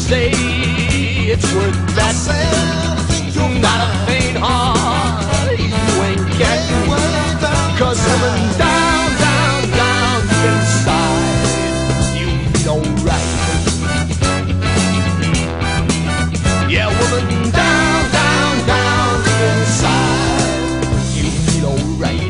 say it's worth that. Not a faint heart you ain't getting, 'cause woman, down, down, down inside you feel alright. Yeah, woman, down, down, down inside you feel alright.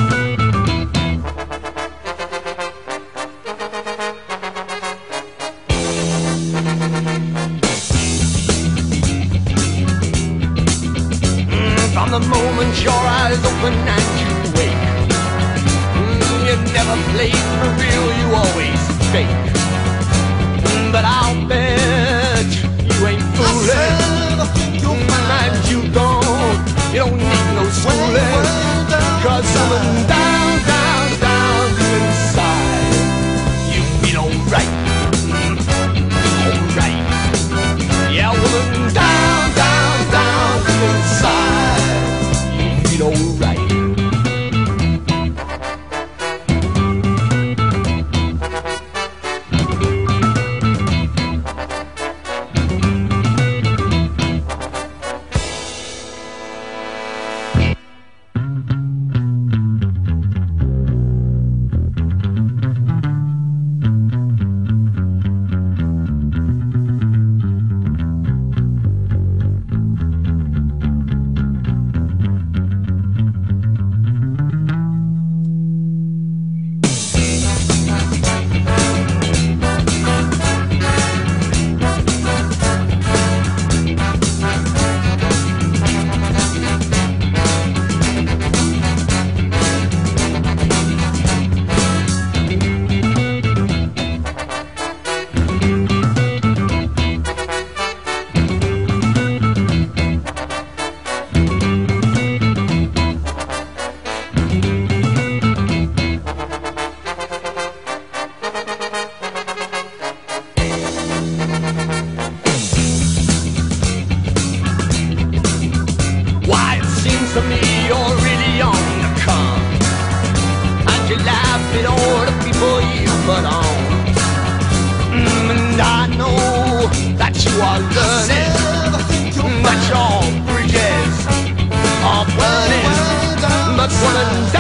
From the moment your eyes open and you wake, you never played for real, you always fake. But I'll bet you ain't fooling, and you don't need no schooling, 'cause woman, down, down, down inside you feel alright, alright. Yeah, woman, down, down, down inside alright. To me, you're really on the come, and you laugh at all the people you put on. And I know that you are learning that your bridges are burning, but woman,